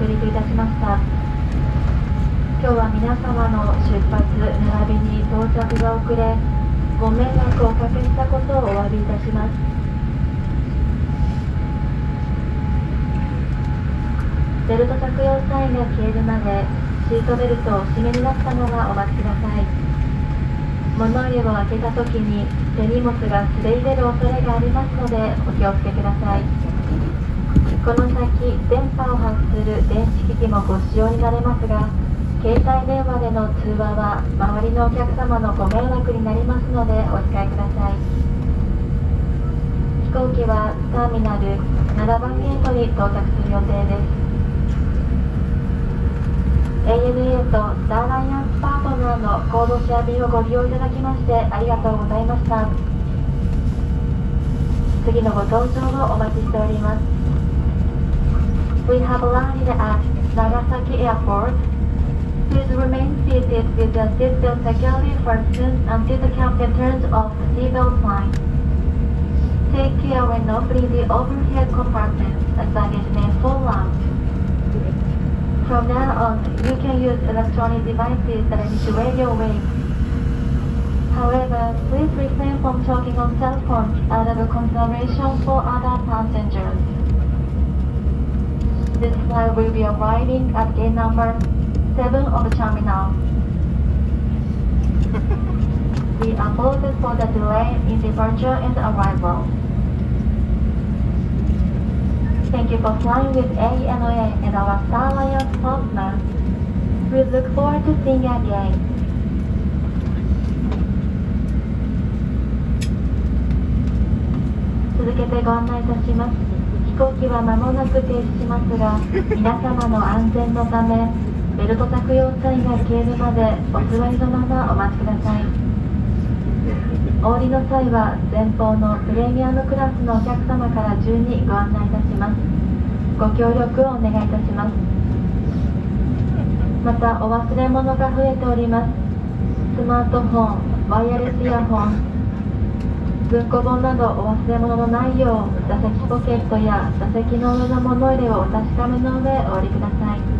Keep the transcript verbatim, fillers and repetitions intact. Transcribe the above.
陸いたしました。今日は皆様の出発並びに到着が遅れ、ご迷惑をおかけしたことをお詫びいたします。ベルト着用サインが消えるまでシートベルトをお締めになったままお待ちください。物入れを開けたときに手荷物がすれ入れる恐れがありますのでお気をつけください。この先電波を発する電子機器もご使用になれますが、携帯電話での通話は周りのお客様のご迷惑になりますのでお控えください。飛行機はターミナルななばんゲートに到着する予定です。エーエヌエー とスターライアンスパートナーのコードシェア便をご利用いただきましてありがとうございました。次のご搭乗をお待ちしております。 We have landed at Nagasaki Airport. Please remain seated with the seatbelt securely fastened until the captain turns off the seatbelt sign. Take care when opening the overhead compartments as baggage may fall out. From now on, you can use electronic devices that emit radio waves. However, please refrain from talking on cell phones out of consideration for other passengers. This flight will be arriving at gate number seven of the terminal. We apologize for the delay in departure and arrival. Thank you for flying withエーエヌエーand our Star Alliance partner. We look forward to seeing you again. 続けてご案内いたします。飛行機は間もなく停止しますが、皆様の安全のため、ベルト着用サインが消えるまでお座りのままお待ちください。お降りの際は前方のプレミアムクラスのお客様から順にご案内いたします。ご協力をお願いいたします。またお忘れ物が増えております。スマートフォン、ワイヤレスイヤホン、文庫本などお忘れ物のないよう座席ポケットや座席の上の物入れをお確かめの上お降りください。